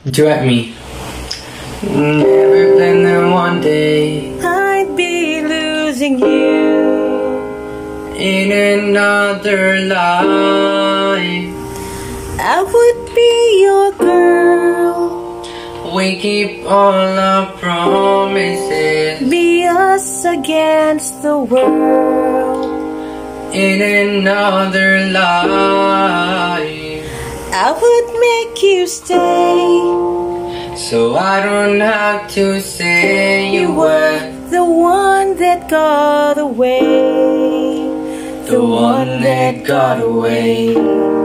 Duet me. Never planned that one day I'd be losing you in another life. I would be your girl. We keep all our promises Be us against the world. in another life. I would make you stay, so I don't have to say you were the one that got away, the one that got away.